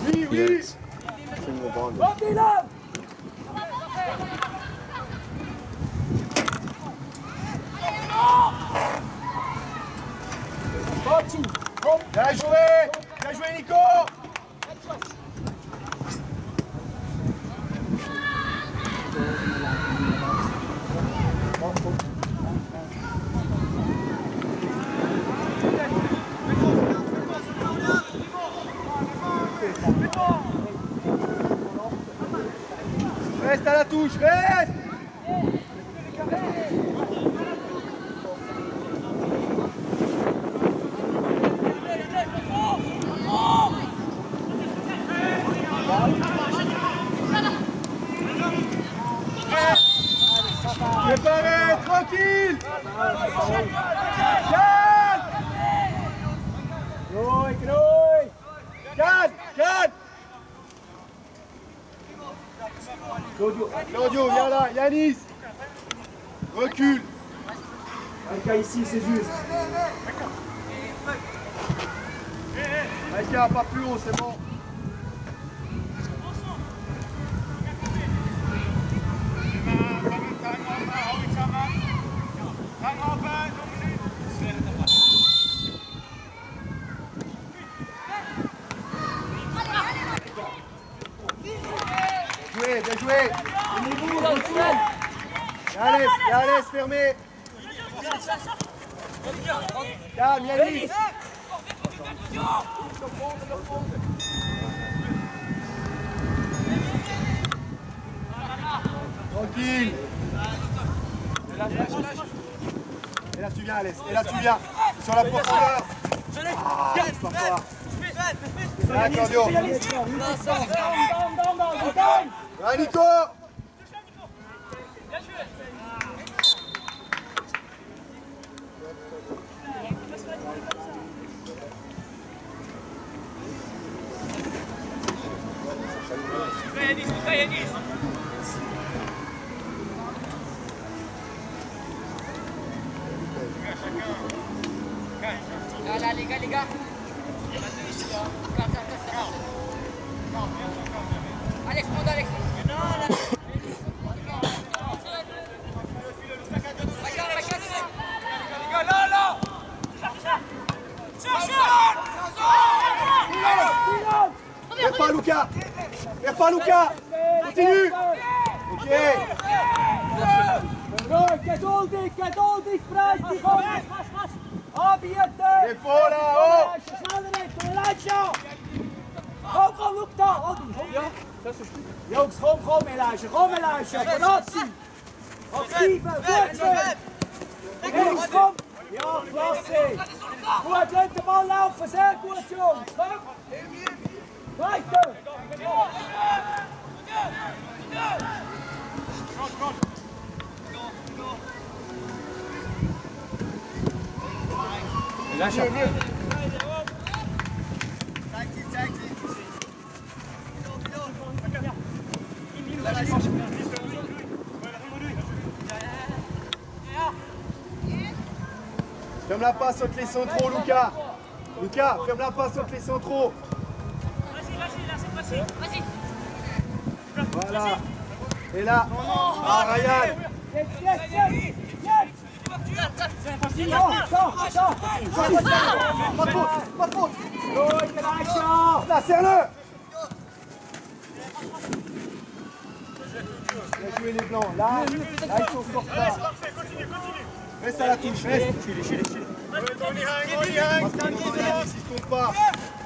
Oui, oui. Bien joué! Bien joué, Nico! Reste à la touche, reste! Préparez, tranquille! Calme! Calme, calme! Claudio, viens là, Yanis! Recule! Maïka ici, c'est juste. Maïka, pas plus haut, c'est bon. Bien joué! Allez, fermé! Calme, Yanis! Tranquille! Et là tu viens, Alès, et là tu viens! Sur la profondeur! Ah, c'est pas fort! Là, Claudio! Allez, Nico! Là, les gars. Alex, monte Alex. Perds pas Luca! Continue! Ok! Geduldig, breite, komm! Anbieten! Défaut là-haut! Schneller, komm, look da! Ja, das ist gut. Jungs, komm, Elijah, bereit sein! Aktiven, gut sein! Jungs, komm! Ja, klasse! Gut, lasst den Ball laufen, sehr gut, Jungs! Komm! Weiter! Lâche. Ferme la passe, saute les centraux, Luca. Luca, ferme la passe, saute les centraux. Vas-y. Voilà. Et là, ah, Ryan. Pas de faute. Là, serre-le. Bien joué les blancs. Là, ils sont forts là. Reste à la touche, reste. Chile. Ils se tombent pas.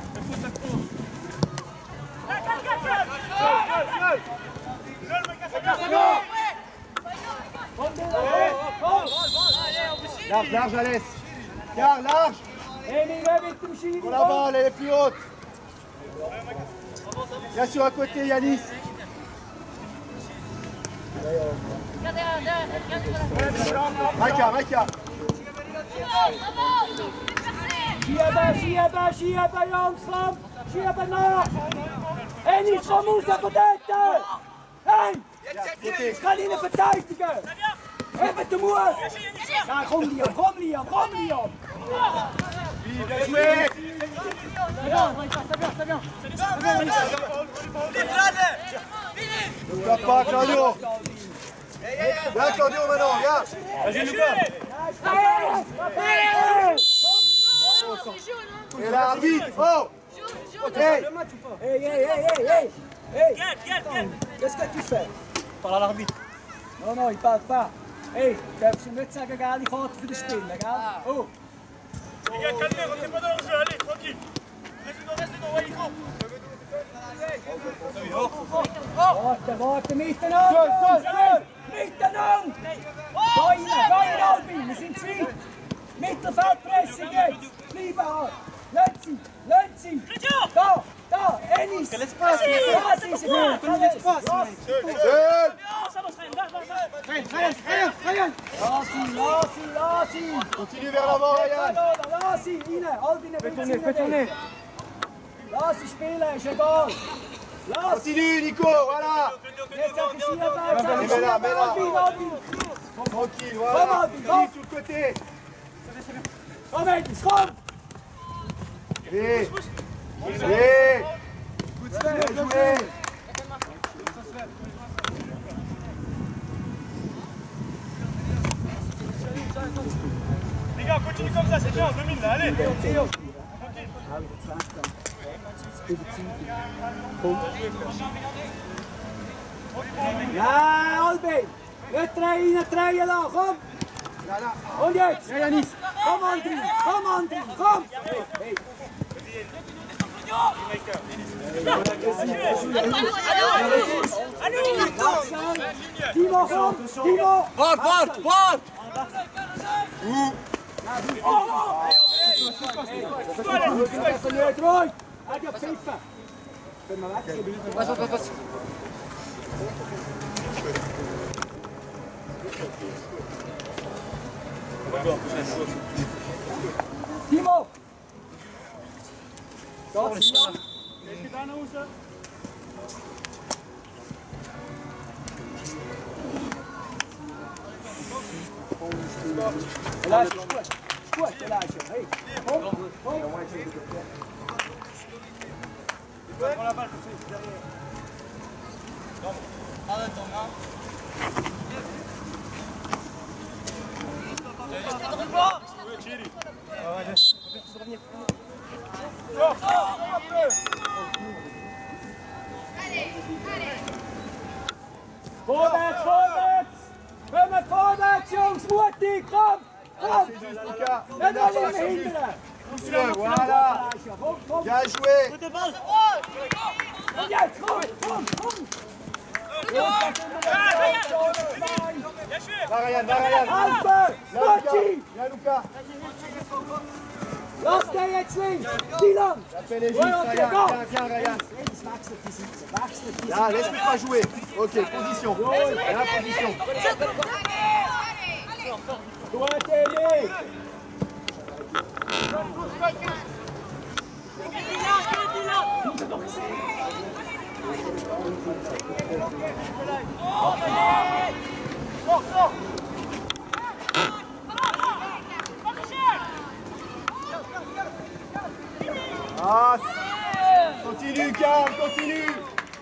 Large, Alès. Car, large. Pour la balle, elle est plus haute. Bien sûr, à côté, Yanis. Maïka. Schieben, Jungs, komm! Schieben nach! Hey, nicht vom Haus verteidigen! Hey! Ich kann ihn verteidigen! Hebt den Mut! Ja, komm, Liam! Oui, bien joué. Ne tape pas, Claudio. Viens, Claudio, maintenant, viens. Vas-y, Lucas. Et l'arbitre, oh. Hey. Hey, qu'est-ce que tu fais? Parle à l'arbitre. Non, il parle pas. Hey, darfst du nicht sagen, gelbe Karte für das Spiel, gell? Oh! Les gars, calmez, rentrez pas dans le jeu, allez, tranquille. Reste dedans, ouais, Nico. Warte, miteinander! Miteinander! Geh rein, Albin, wir sind zweit! Mittelfeldpressing jetzt! Bleiben hart! Lass sie! Da, Ennis! Quel espace! Da ist er! Quel espace! Lass ihn! Continue vers l'avant, Ryan. Lass ihn, rein! Albin, fais tourner! Lass ihn spielen, ist egal! Lass! Continue, Nico, voilà. Jetzt sag ich hier, Albin! Tranquille, voilà. Continue sur le côté. Komm, Ennis, komm! Allez. Allez. Bien joué. Les gars, continue comme ça, c'est bien, on domine là, allez. Ja, Albin! Nicht drehen lassen, komm! Und jetzt! Komm, André! Komm! Hey! Timo, komm! Timo! Warte! Nicht ruhig! Hat ja gepfiffen! Können wir wechseln? Was? Timo! Geht's wieder? Elijah, ist gut, Elijah. Hey, komm! Prends la balle, comme ça, c'est derrière. Arrête ton main. Vorwärts! Kommt vorwärts, Jungs! Mutig! Komm! C'est juste, Lucas. Nicht alle hindern! Voilà. Komm! Bien joué. Und jetzt, komm! Va, Ryan. Alpha! Spotchi! Viens, Lucas. Lass den jetzt links! Dylan! L'appel est juste, Ryan. Viens, Ryan. Wechselt die Seite! Là, laisse-lui pas jouer. Ok, position. Là, position. Gut, Emi! Ah, continue, calme, continue.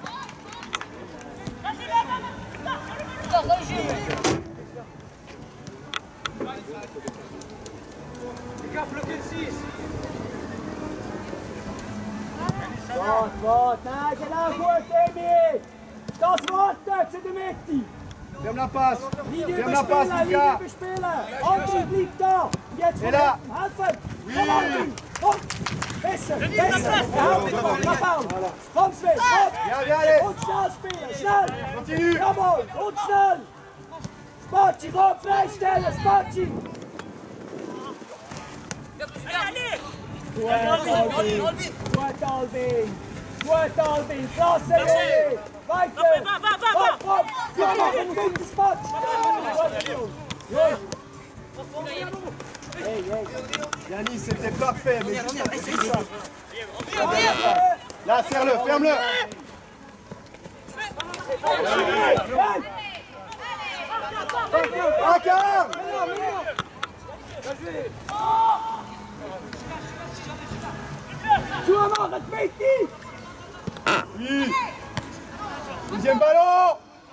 Warte! Nein, genau gut, Emi! Das wartet in der Mitte! Ferme la passe. Linie Ferme la passe, überspielen! Lucas. Linie überspielen! André, bleib da! Und jetzt Et là. helfen! Komm, André! Komm! Besser! Mach auf! Komm, Sven! Komm! Viens, allez. Und schnell spielen! Schnell! Continue. Jawohl! Und schnell! Spotchi, komm, freistellen! Spotchi! Gut, Albin! Klasse, Emi! Weiter! Komm! Wir machen einen guten Spot! Hey! Yannis, c'était parfait, mais juste un petit ça. Là, serre-le, ferme-le. Ah, calme. zumachen, die Mitte! Oui. Deuxième ballon.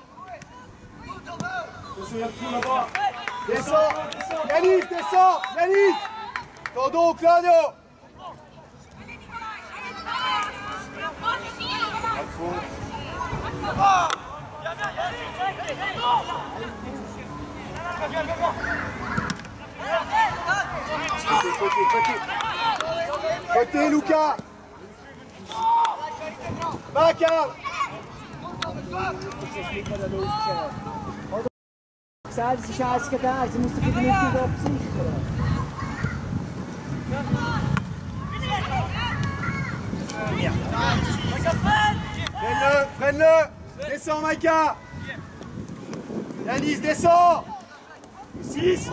Descends. Yanis, descends. Yanis. Tendons, Claudio. Côté, Lucas. Bakker. Gesagt, es ist eins gegen eins, sie muss die Mitte absichern. Freine-le. Descends, Maïka. Yanis, descends. 6.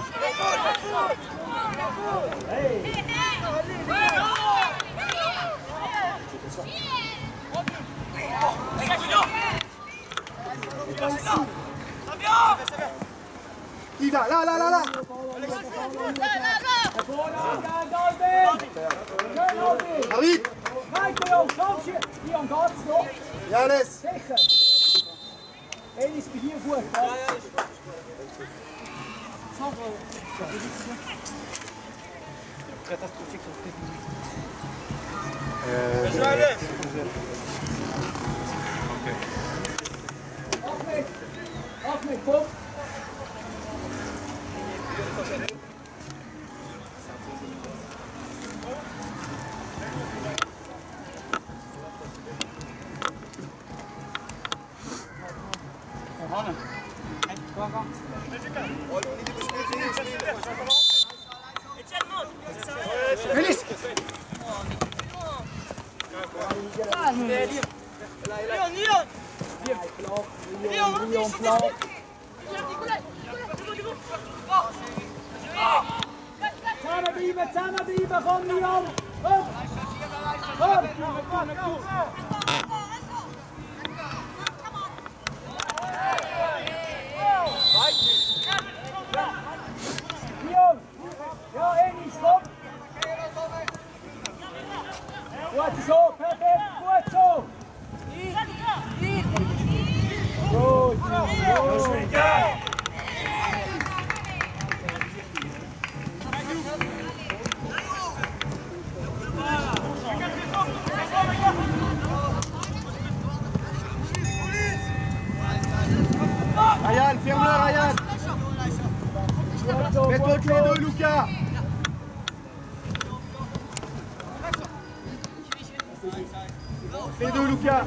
Qui va? Là. Arbitre. Ja, laisse. Sicher. Elis bei dir gut. Ahmed, komm. Elis. Leon flach. Zusammenbleiben, komm Leon! Komm! Leon! Ja, Enis, komm! Gut so, perfekt, gut so! Gut, Ryan, ferme-le, Ryan. Mets-toi entre les deux, Lucas. Les deux, Lucas.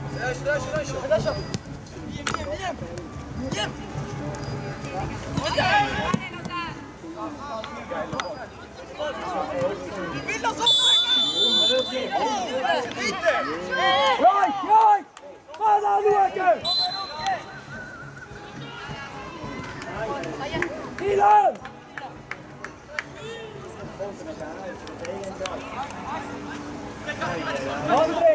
Right! Mal anschauen! Dylan! André!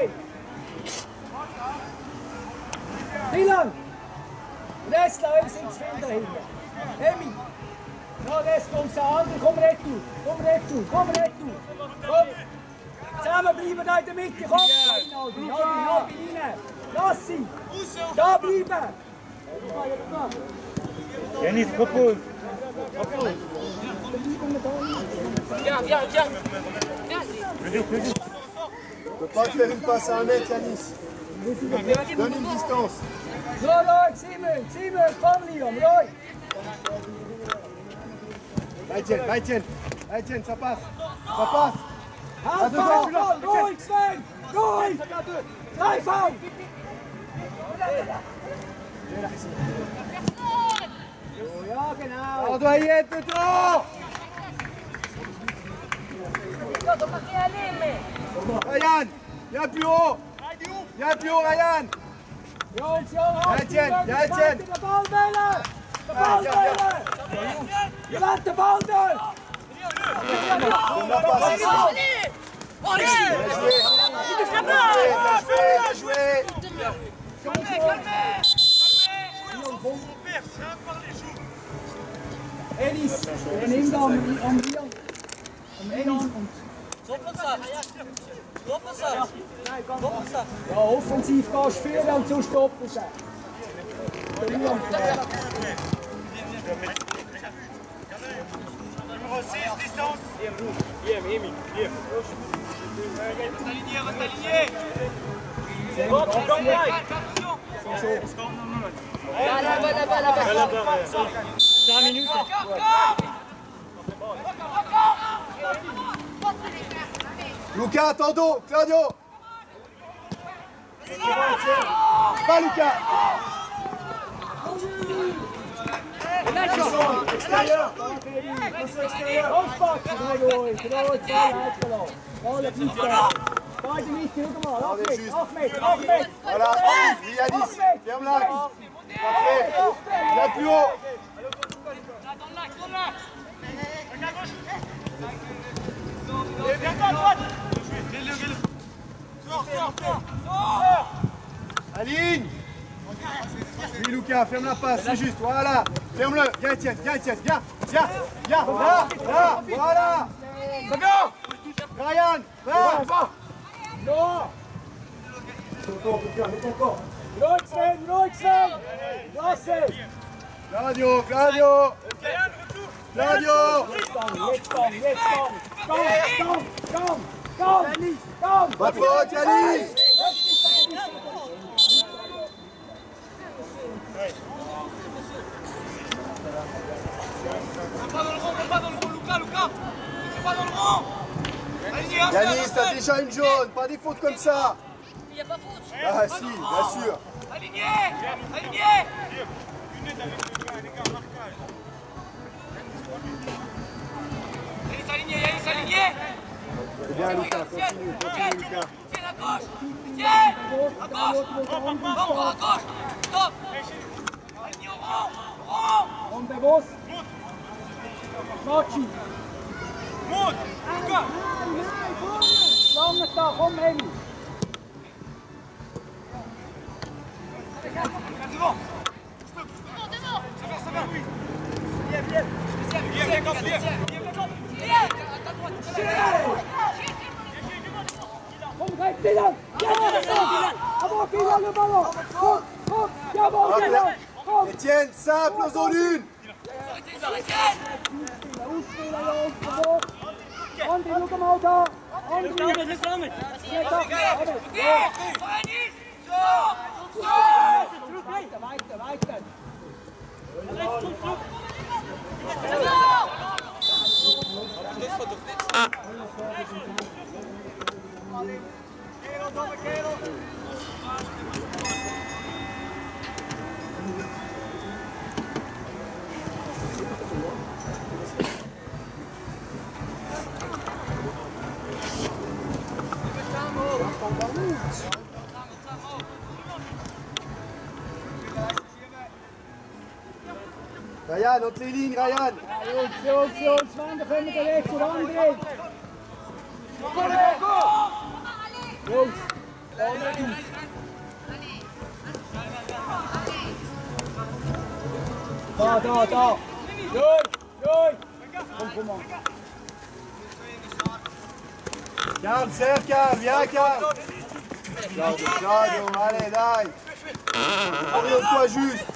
Dylan! Restler, wir sind zu viel dahinter. Emi! Ja, Rest, kommst du an, komm retour! Komm! Zusammenbleiben da in der Mitte, komm! Albi rein! Lass sie! Da bleiben! Yanis, propose. Viens. Ne peux pas faire une passe à 1 mètre, Yanis. Donne une distance. Roy, Simon, komm Leon, Roy! Etienne, ça passe. Handball, Roy, Sven! Roy! 3 Foul! Ja, genau! On doit y être dedans. Ryan, viens plus haut, Ryan. Jungs, Etienne. den Ball wählen! Ihr wollt den Ball durch! Bien joué. Elis, nimm da am Leon. Elis und... Ja, offensiv gehst du viel und so stoppen sie. Numéro 6, distance. Reste aligné, reste aligné. C'est bon, Là-bas. 5 minutes. Luca, tendo, Claudio. Pas Luca. Extérieur. Aufpassen, Ball uitgelopen. Ball het niet ver. Ball de niet, guck mal, Ahmed. Voilà, Yanis, ferme-la. Parfait. Là plus haut. Viens à droite. Aligne. Oui, Luca, ferme la passe, c'est juste, voilà. Ferme-le. Viens, Etienne, viens. Là, voilà. Ça vient. Ryan, va. Rood Sven. Claudio. Kom. Pas de faute, Yanis. Pas dans le rond, Luca. C'est pas dans le rond. Yanis, t'as déjà une jaune, pas des fautes comme ça. Il n'y a pas faute. Ah si, bien sûr. Aligné. Yanis aligné. C'est bien, Luca, continue, Luca. Tiens, à gauche. À gauche. Stop. Aligné au rond. Onbewusst. Machi. Monte. Luca. Lang het daar, kom Henny. Devant. Ça va. Kom, kijk Dylan. Avant Dylan le ballon. Kom, jawohl Dylan. Kom. Etienne, simple en zone 1. Andi, look hem al daar. Andi. Weiter. Ryan, op die linie, Ryan. Jongens, wanneer kunnen we de weg voor André? Jongens, daar. Doei. Kom aan. Calme, Serkan, viens, calme. Claudio, allez, dai. Oriente-toi juste.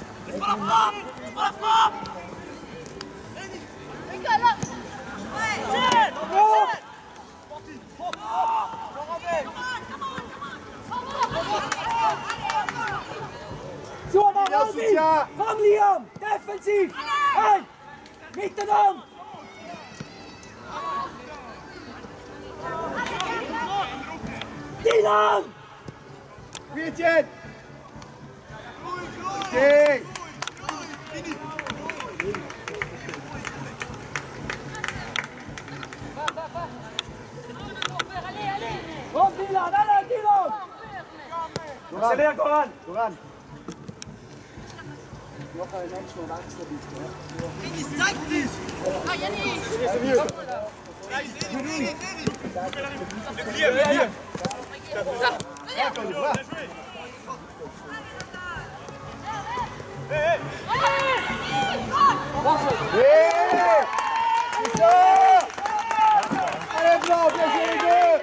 Zo, maar Bien soutien. Van Liam, defensief. Hey, mitenom. Dylan. Oui, Etienne. Ok. Kom Dylan, allez Dylan. Accélère, Goran. Nog een extra laatste Ah, Yannick. C'est mieux. C'est ça. Allez, Blanc, bien joué les deux.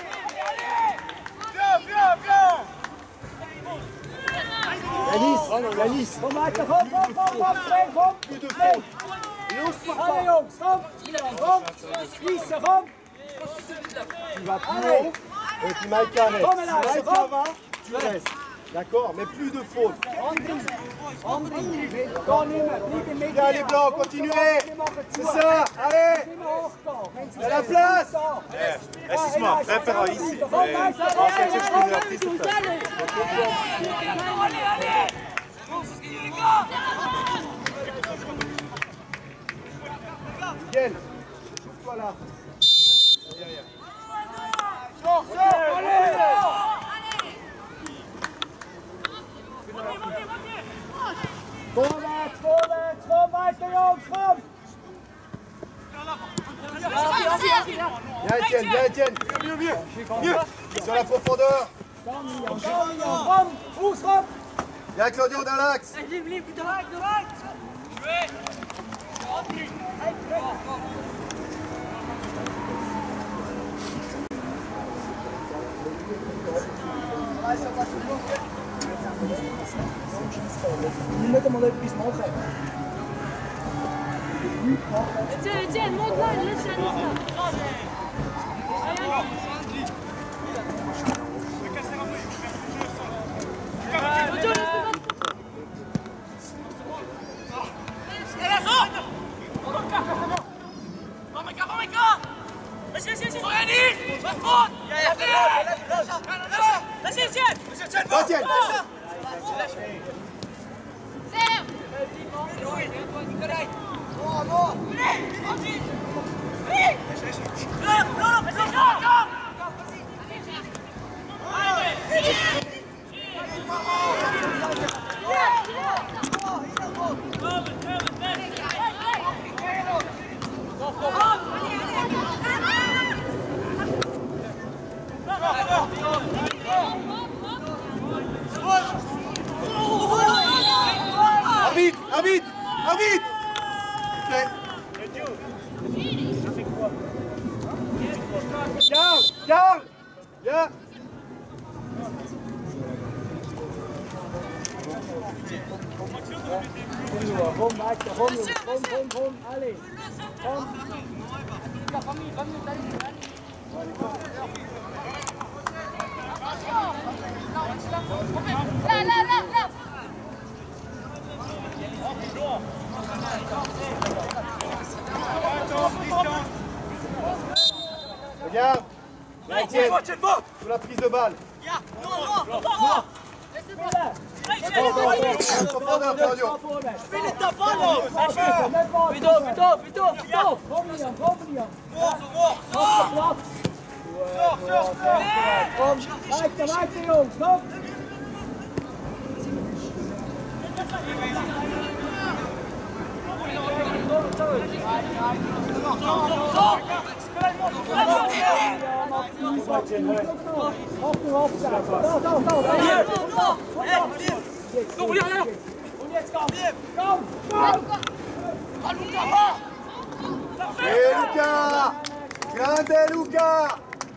Yanis. Kom weiter, kom, Sven, kom. Plus de faute. Allez jongens, kom. Kom. Schließen, kom. Tu vas plus haut et puis Maïka reste. Kom Elijah, Maïka kom. va, tu restes. D'accord, mais plus de faute. André, ga niet meer, niet in Bien les blancs, continuez. C'est ça, allez. Il y a la place. Es ist mal Treffer ici. Miguel, trouve-toi là. Derrière. Voorwaarts, voorwaarts, kom weiter jongens, kom. Viens Etienne. Mieux. Sur la profondeur. Kom Jan, kom. Voet, kom. Viens Claudio dans l'axe. Nu met hem al even iets omhoog hebben. Etienne, monte là, laisse la liste. Arbitre. Garde. Viens. Kom weiter, kom. Allez. Kom. Là. Regarde. Etienne. Sous la prise de balle. Profondeur, Claudio. Kom Liam. Weiter jongens, kom. Et Lucas. Grande Lucas.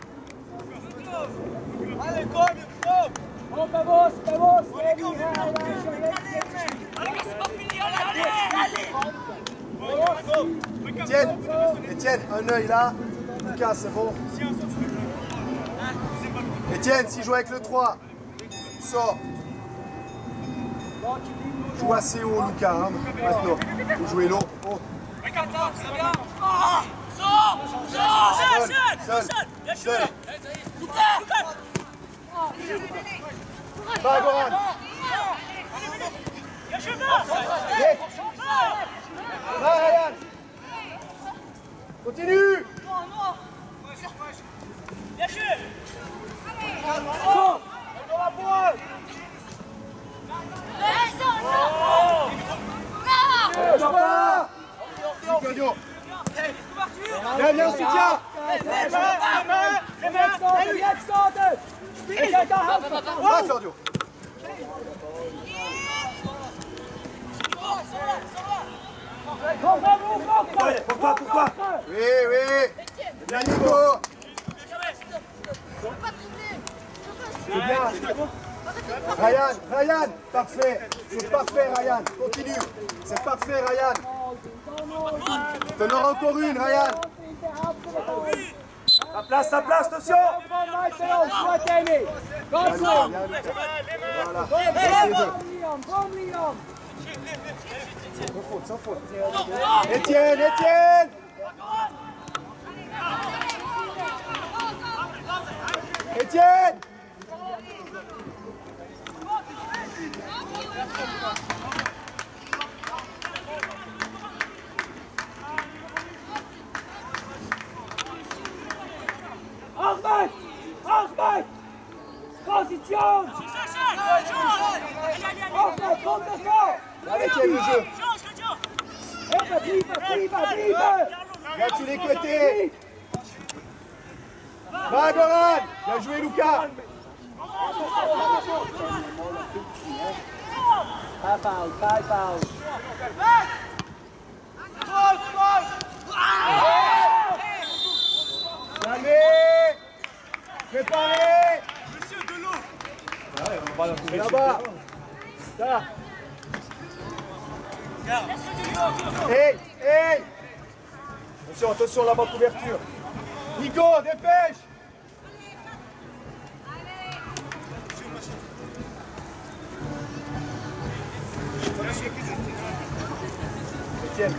Kom bij Bos. Etienne, un œil là. Lucas, c'est bon. Etienne, s'il joue avec le 3, sort. Joue assez haut, Lucas. Hein, maintenant, faut jouer l'eau. Oh. Seul. Va, Goran. Va, Ryan. Continue. Claudio. Viens, soutien. Va, Claudio. Pourquoi? Oui. Bien, Nico. C'est bien. Ryan, parfait. C'est parfait, Ryan. Continue. C'est parfait, Ryan. T'en auras encore une, Ryan. Sa place, attention. Sans faute. Etienne. Ahmed! Position! Ahmed, contre le corps! Allez, tiens le jeu. Vive! Là, tu les côtés. Va, Goran. Bien joué, Lucas. Pas foul. Calmez. Préparez. Monsieur de l'eau. Là-bas. Ça. Hey. Attention, là-bas, couverture. Nico, dépêche. Etienne.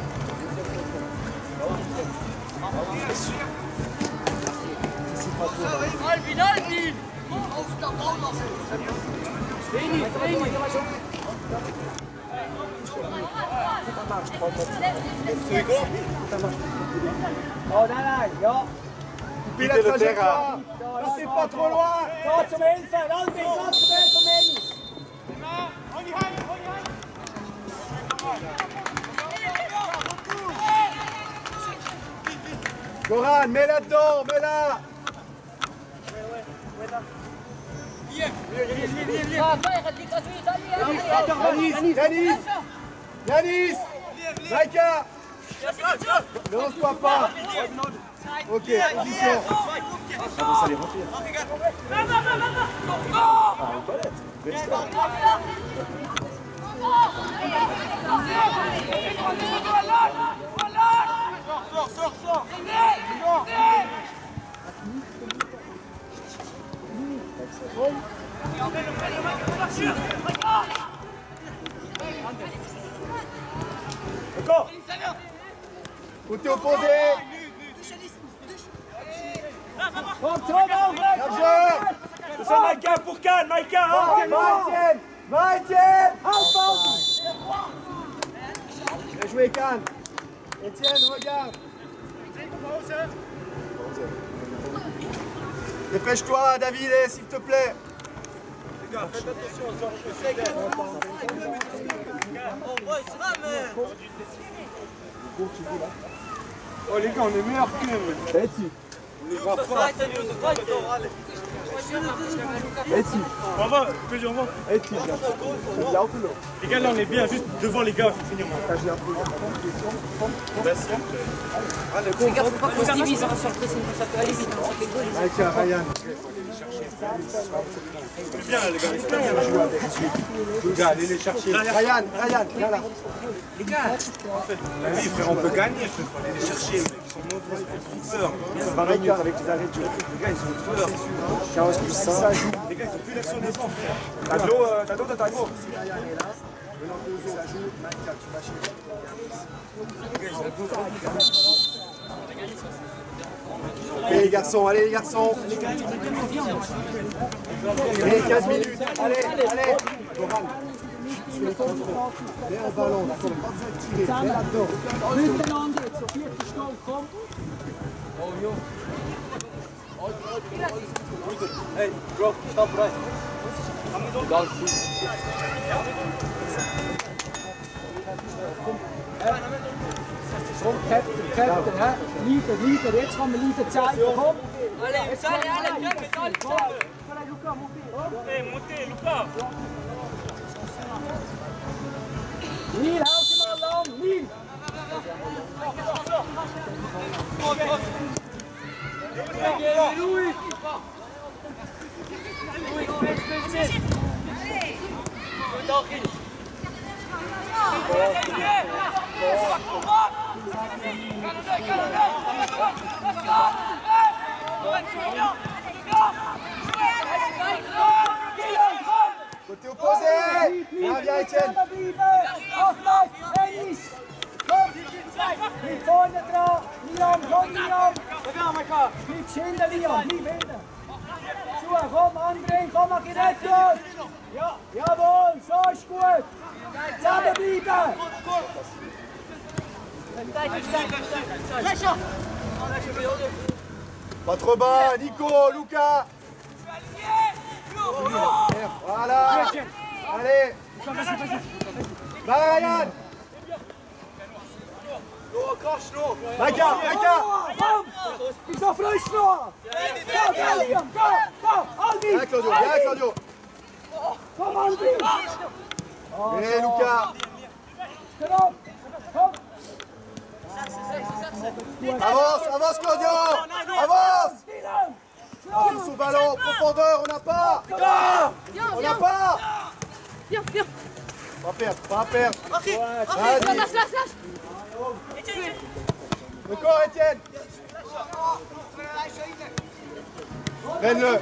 Alvin! Oh, nein, ja. Coupez la trajectoire. Partez pas trop loin. Ga zum Hilfe, Albin, ga zum Hilfe, Menis. Goran, mets-la dedans, mets-la. Yanis, Maïka. Ne lance-toi pas. Ok, position. Ça les remplir. Sors. Encore. Côté opposé. Largeur. C'est Maïka pour Cannes, Maïka. Va, Etienne. Bien joué, Cannes. Etienne, regarde. Dépêche-toi, David, s'il te plaît. Les gars, faites attention aux ordres. Oh les gars, on est meilleurs qu'eux. On les voit pas. On va, que j'en vois. Les gars, là on est bien, juste devant les gars, faut finir. Les gars, faut pas qu'on se divise sur le pressing, ça peut aller vite. Tiens, Ryan. C'est bien les gars. Les gars, allez les chercher. Ryan, viens là. Les gars, oui frère, on peut gagner, il faut aller les chercher. Ils sont mauvais, ils ont peur. Ça va Ricard avec les arrêts de jeu. Les gars, ils ont peur. 15 plus 5. Les gars, ils ont plus l'action de défense, frère. T'as de l'eau, t'as de l'eau. Si Ryan est là, venant de ça joue, Maïka, tu vas chez Allez les garçons, Allez, 15 minutes. Allez. Goran. Vers le ballon, d'accord. Pas besoin de tirer. Vers là-dedans. Miteinander, zur 4. Stunde, komm. Hey, drop, stop right. Komm, Captain, hä? Leader, jetzt kann man Leader zeigen, komm. Hey, montez, Lucas. Neil, hou ze maar lang, Neil. Côté opposé. Viens, viens, Etienne. Niet vorne dran, Liam, kom Liam! Niet hinten Liam, niet hinten! Zo, kom André, kom maar direct door! Ja, jawohl, zo is goed! Zusammen bleiben! Pas trop bas, Nico, Lucas. Voilà. Allez. Va Ryan. Micah, Micah. Kom! Is nog frisch nog! Go, go Liam, go, go! Albi! Viens Claudio, viens Claudio. Kom Albi! Allez Lucas. Kom! Kom! Avance, avance Claudio. Avance. Sur son ballon, profondeur, on n'a pas. On n'a pas. Viens, viens. Pas perdre, pas perdre. Lâche, lâche, lâche. Le corps Etienne. Prenne-le.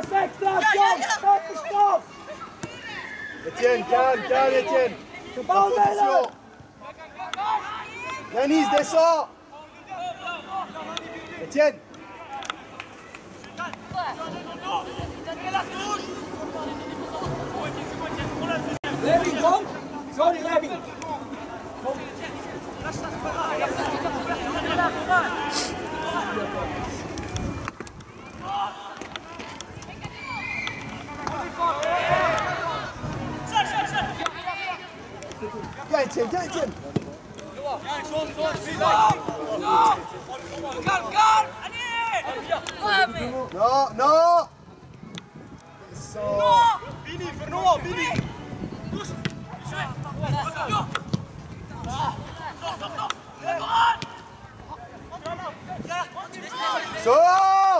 Etienne, calme, calme Etienne. Attention. Yanis, descends. Etienne. Levin, kom! Sorry, Levin! Viens Etienne, viens Etienne. Non, non. Descends. Bini, Fernand, Bini. Sors.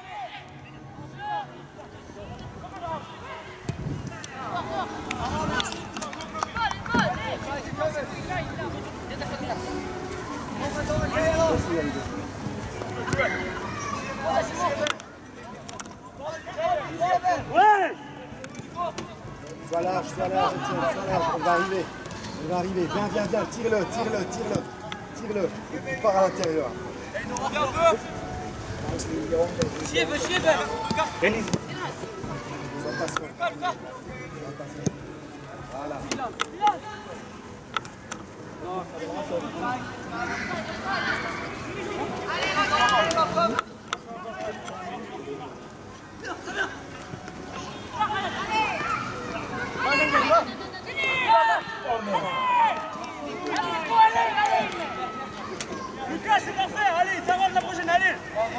Sois large, Etienne, sois large, on va arriver. On va arriver, viens, viens, viens, tire-le, tire-le, tire-le. Tire-le, et tu pars à l'intérieur. Voilà. Lucas, c'est parfait, allez, ça va de la prochaine, allez.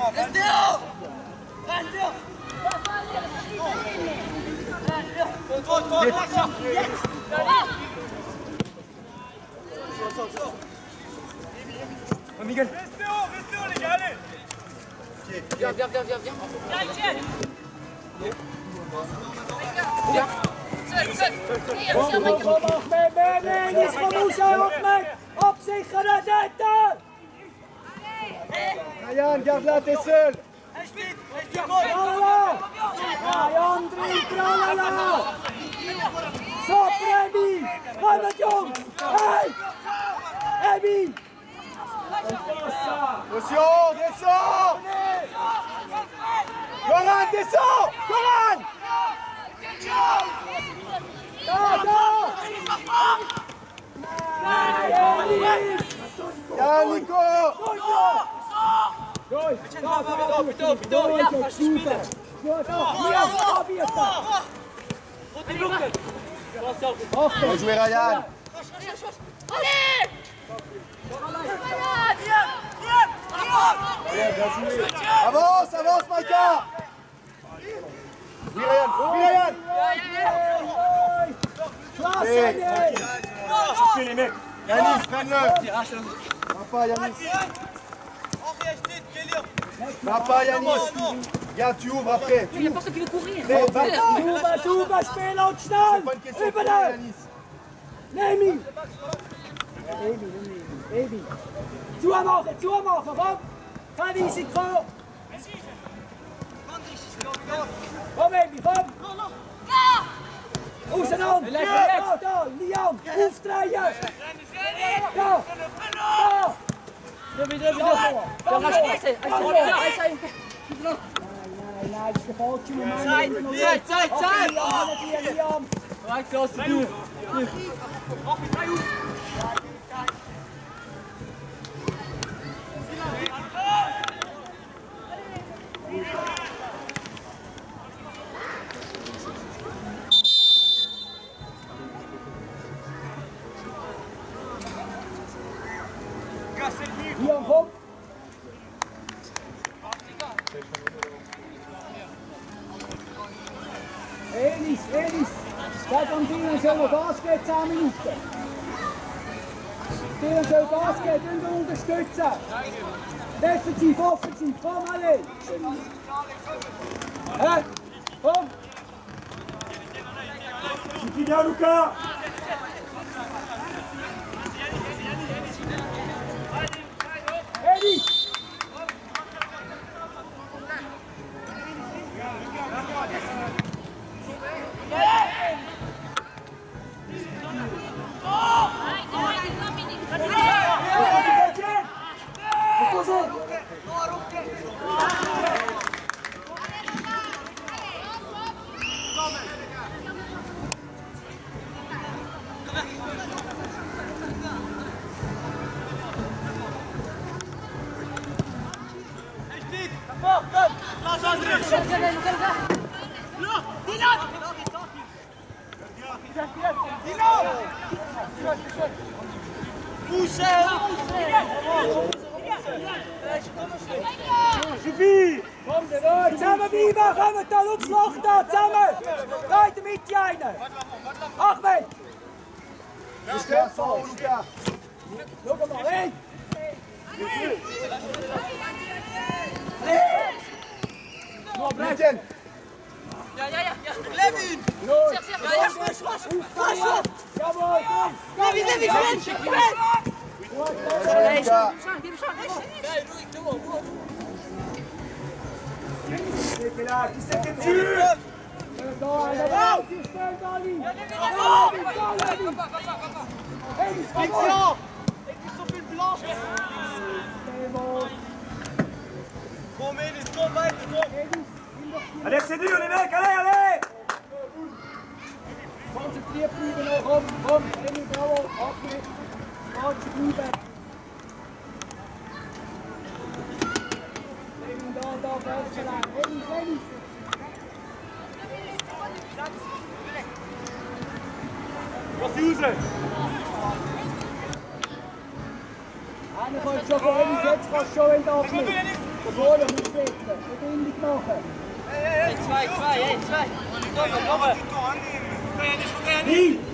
Miguel. Restez haut, les gars, allez. Viens, viens, viens, viens, viens. Viens. Kom Ahmed, nee, niet van Moussa, Ahmed! Op zich geredden! Ryan, garde-la, t'es seul. Tralala! Ryan, drie, tralala! Stop, Remy! Ga met jongens! Hey! Emmy! Attention, descends. Goran, descends. Goran. Viens, Nico. Bien joué, Ryan. Allez! Avance, avance, Micah. Oui, Ryan. Oui, Ryan. Klasse, les mecs. Yanis, prenne-le. Va pas, Yanis. Va pas, Yanis. Regarde, tu ouvres après. Il n'y a personne qui veut courir. Super, spiel und schnell! C'est pas une question de Über courir, den! Yanis. Nemi! Ebi! Zumachen, komm! Kein Risiko! Komm, Ebi, komm! Auseinander! Da, Liam! Aufdrehen! Da! Nein, das ist der falsche Moment. Zeit! Liam! Liam, komm! Elis! Sag am Dylan soll noch Gas geben, 10 Minuten. Dylan soll Gas geben, wir unterstützen. Defensiv, offensiv, komm alle! Hä? Komm! C'est bien, Luca! Elis! Zusammenbleiben, kommt da, schau das Loch da, zusammen! Da in der Mitte rein! Ahmed! Das steht vor, Luca. Schau mal, hey! Etienne. Lève une! Jawohl, komm! Luca. Qui c'est qui tue? Da, die stellen da liegen! Victor! Et qui sont fait le blanche! Romain, les combats, Allez, c'est dur les mecs, allez! Konzentriert bleiben noch, komm, Emil Bravo, abgeht, Marche bleiben. Emil da, Felsverleih, Emil! Was raus! Einer kommt schon von Emil, jetzt kannst du schon, wenn du abschnitt. Von vorne musst du setzen, Verbindung machen. Zwei! Komm! Wie?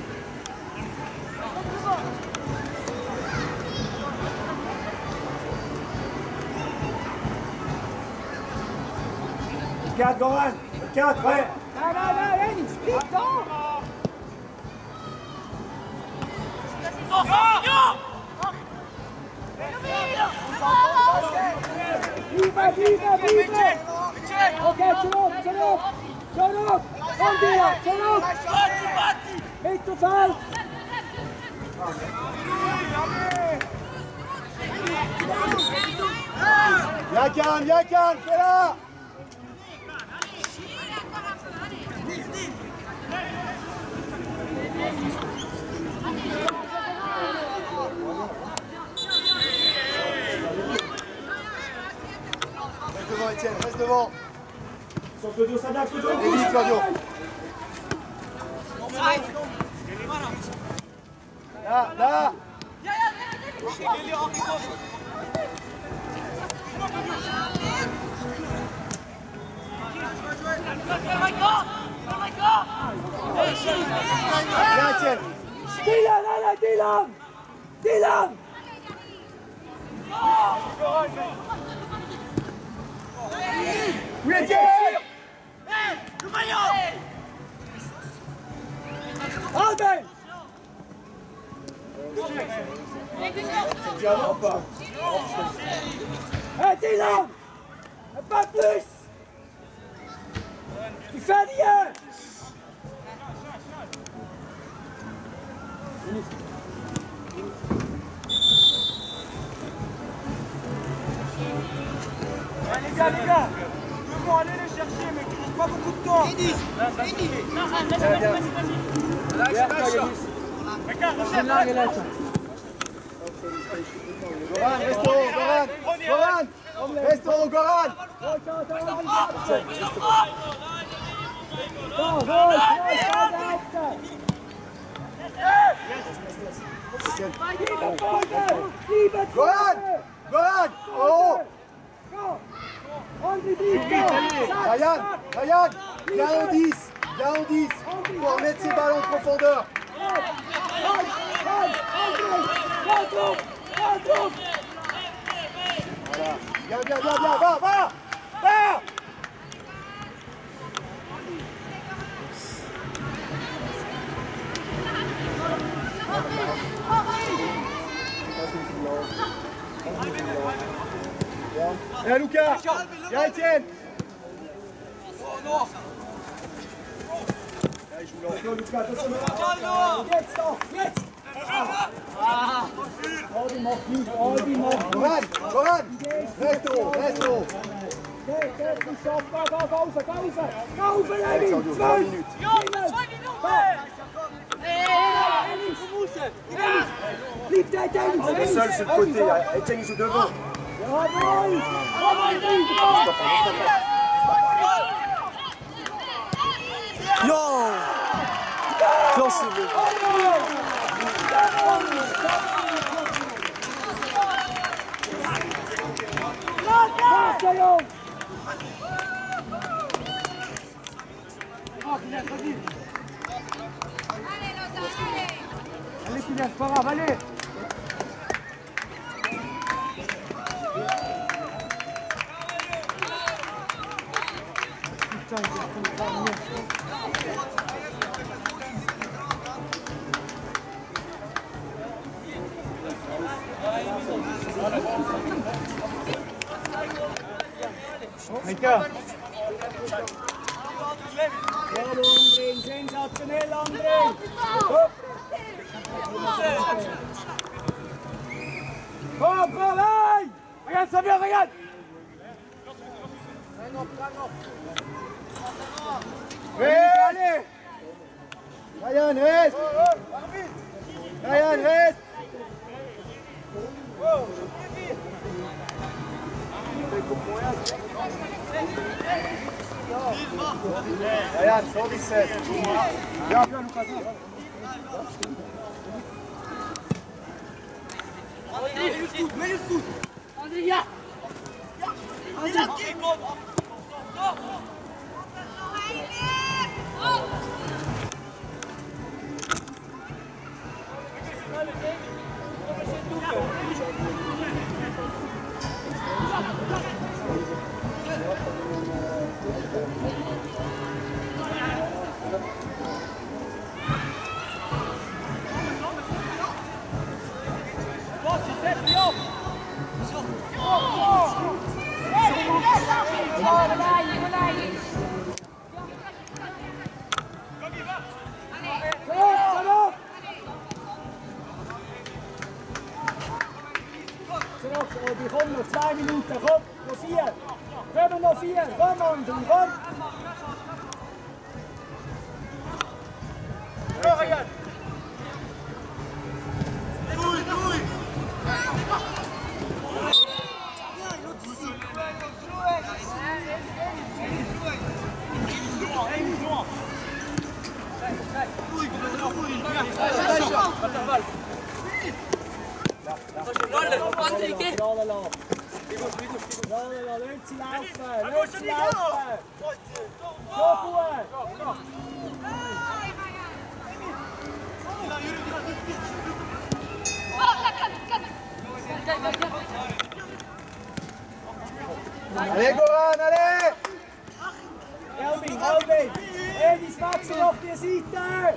Regarde, Goran! Regarde, ouais! Nein, Emil, bleib da! Vive! Okay, zurück! Komm dir, zurück! Mittelfeld! Yakan, fais-la! Reste devant, Etienne, reste devant. Sauf le dos, ça date, le dos! Et vite, Fabio. Là! Viens, Etienne. Dylan! Oui, Etienne! Le maillot! Albert! Hé, Dylan! Pas plus! Tu fais rien! Les gars, ils vont aller les chercher, mais ils n'ont pas beaucoup de temps. Goran, resto, Goran! Resto, Goran! Goran! Goran! Oh! Ryan, viens au 10, pour mettre ses ballons en profondeur. Voilà, bien, va! Viens Lucas, viens Etienne. Goran, resto. Alexandre, 20 minutes. On est seul sur le côté, Etienne il joue devant. Yo! Classe! Allez, Kylian, c'est pas grave, allez! Mika. Bravo André, sensationell André! Komm, rein! Regarde ça bien, regarde! Allez! Ryan, reste! Ryan, reste! Ryan, 117. Viens, Lucas. Mets le scout. André, ya. Die kommen noch 2 Minuten, komm, noch 4. Kommen noch 4, komm André, komm. Ja, regarde. Lass sie laufen! So gut! Allez Goran, allez! Maxi! Edis, Maxi auf die Seite!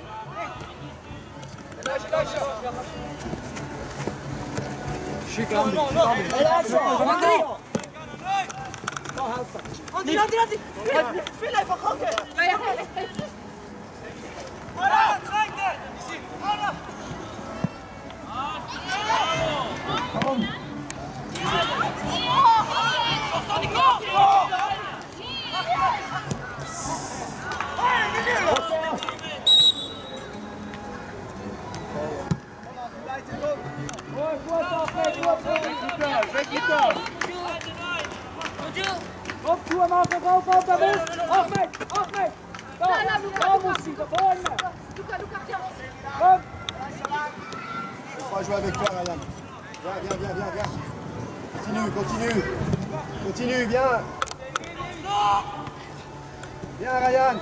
Schick an dich. André! Andi! Spiel einfach, okay! Kopf zu machen, Kopf auf der Brust! Ahmed! Ahmed! Da muss sie, da vorne! Komm! On va jouer avec toi, Ryan. Viens. Continue. Continue, viens. Viens, Ryan.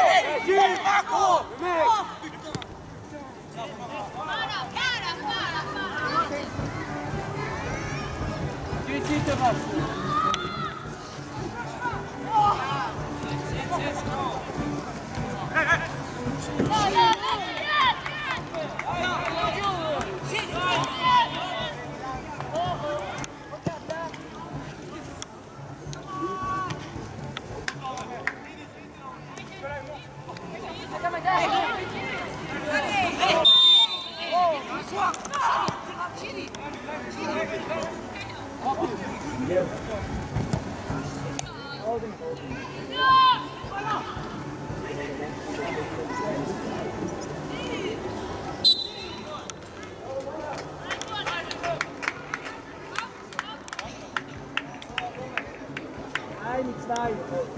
Eine, zwei.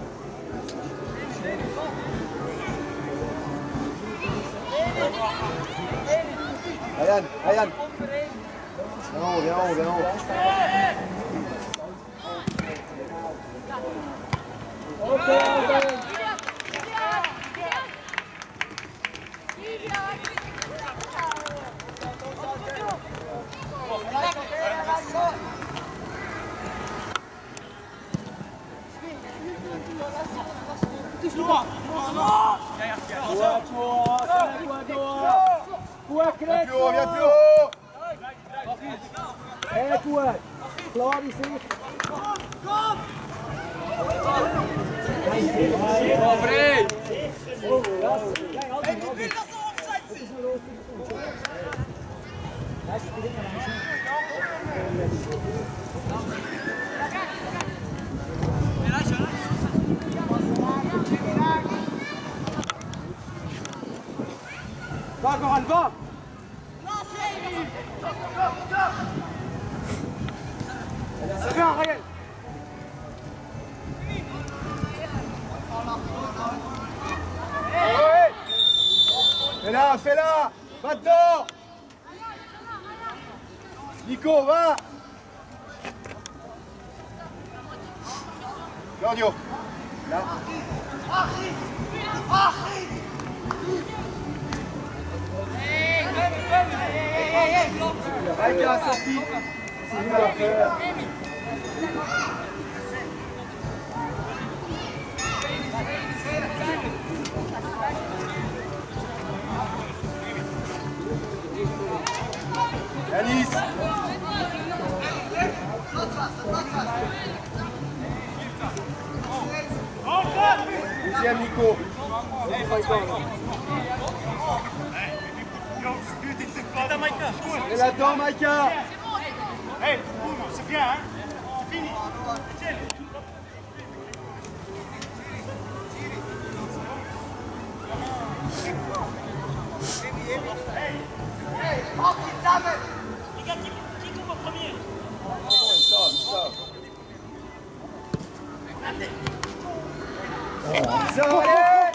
Ryan. Viens en haut. Okay. Viens plus haut. Sehr gut. Klare Sicht. Va, Goran, va! C'est bien, Ryan! Fais-la. Va dedans. Nico, va. Claudio. Là. Mike a sorti. C'est lui à faire. Alice. Deuxième Nico. Et là-dedans, Maïka. Hey, c'est bien, hein? C'est fini. Qui couvre premier? Ça, allez.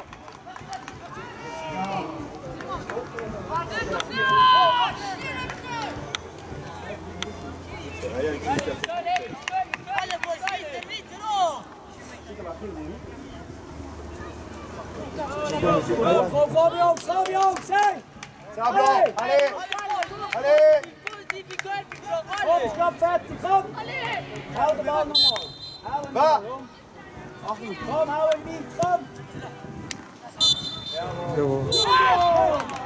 Kom jongens, hé! Ça va, allez. Kom, stap fertig, kom! Hou de bal normaal. Hou hem Va. normaal, jong. Komm, hou hem niet, kom! Jawohl.